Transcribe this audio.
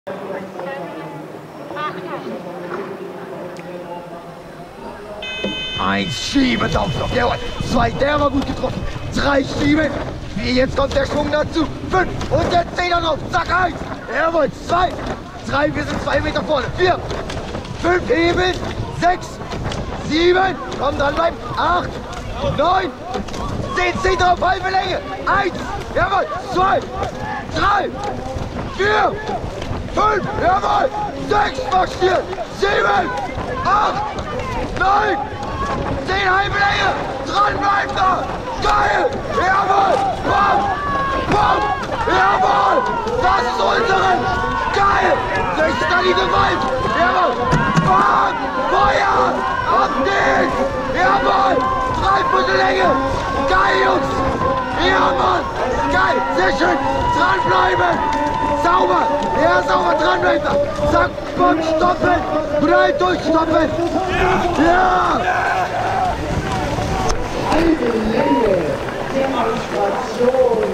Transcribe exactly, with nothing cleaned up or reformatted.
Eins schieben, Daumen, jawohl. Zwei, der war gut getroffen. Drei schieben. Wie, jetzt kommt der Schwung dazu. Fünf und der Zehner drauf. Zack, eins. Jawohl, zwei. Drei, wir sind zwei Meter vorne. Vier. Fünf, heben. Sechs. Sieben. Komm, dranbleiben. Acht. Neun. Zehn, zehn drauf, halbe Länge. Eins. Jawohl. Zwei. Drei. Vier. Fünf. Jawohl. Sechs. Marschieren. Sieben. Acht. Neun. Zehn, halbe Länge. Dranbleiben da. Geil. Jawohl. Bam. Bam. Jawohl. Das ist unsere. Geil. sechzehn Gewalt. Jawohl. Bam. Feuer. Auf den. Jawohl. Drei Viertel Länge. Geil, Jungs. Ja, Mann. Geil. Sehr schön. Dranbleiben. Sauber. Ja, sauber. Dranbleiben. Zack. Bam. Stoppen. Breit durchstoppen. Ja. Halbe Länge. Demonstration.